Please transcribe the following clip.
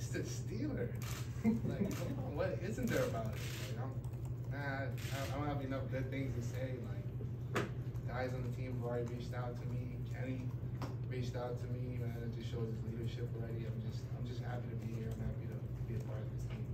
It's the Steelers. Like, come on, what isn't there about it? Like, I don't have enough good things to say. Like, guys on the team have already reached out to me. Kenny reached out to me, man. It just shows his leadership already. I'm just happy to be here. I'm happy to be a part of this team.